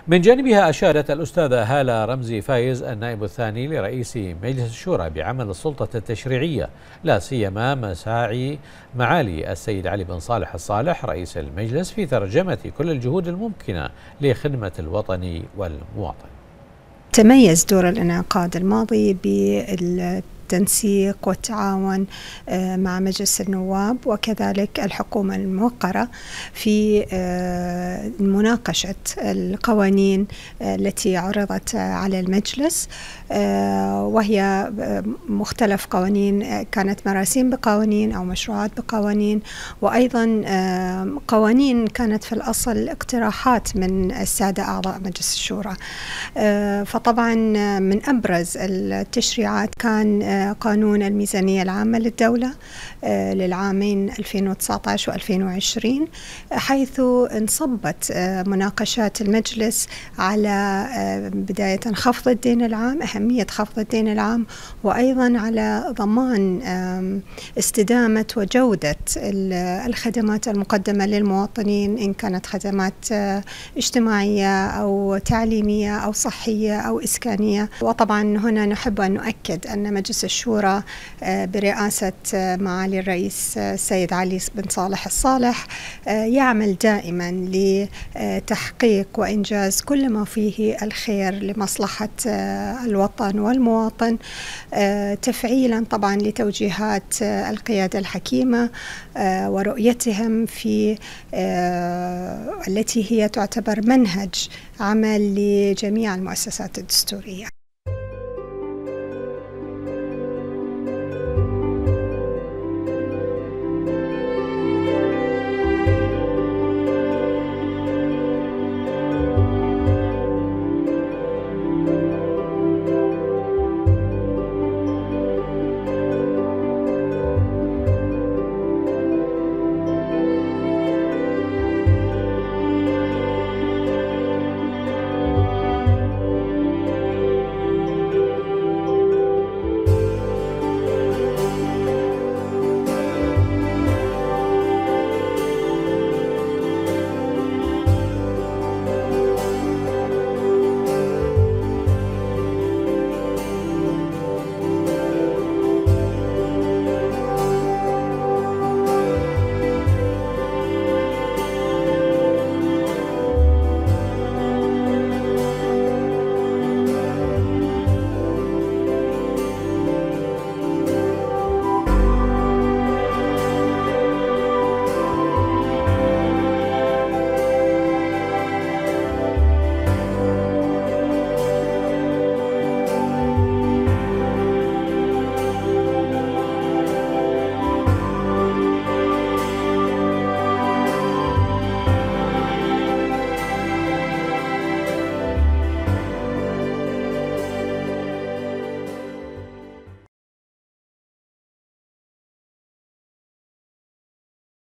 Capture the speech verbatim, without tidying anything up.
من جانبها أشارت الأستاذة هالة رمزي فايز النائب الثاني لرئيس مجلس الشورى بعمل السلطة التشريعية، لا سيما مساعي معالي السيد علي بن صالح الصالح رئيس المجلس في ترجمة كل الجهود الممكنة لخدمة الوطن والمواطن. تميز دور الانعقاد الماضي بالتنسيق والتعاون مع مجلس النواب وكذلك الحكومة الموقرة في مناقشة القوانين التي عرضت على المجلس، وهي مختلف قوانين، كانت مراسيم بقوانين أو مشروعات بقوانين، وأيضا قوانين كانت في الأصل اقتراحات من السادة أعضاء مجلس الشورى. فطبعا من أبرز التشريعات كان قانون الميزانية العامة للدولة للعامين ألفين وتسعة عشر وألفين وعشرين، حيث انصبت مناقشات المجلس على بداية خفض الدين العام، أهمية خفض الدين العام، وأيضا على ضمان استدامة وجودة الخدمات المقدمة للمواطنين، إن كانت خدمات اجتماعية أو تعليمية أو صحية أو إسكانية. وطبعا هنا نحب أن نؤكد أن مجلس الشورى برئاسة معالي الرئيس السيد علي بن صالح الصالح يعمل دائما لتحقيق وإنجاز كل ما فيه الخير لمصلحة الوطن والمواطن، تفعيلا طبعا لتوجيهات القيادة الحكيمة ورؤيتهم في التي هي تعتبر منهج عمل لجميع المؤسسات الدستورية.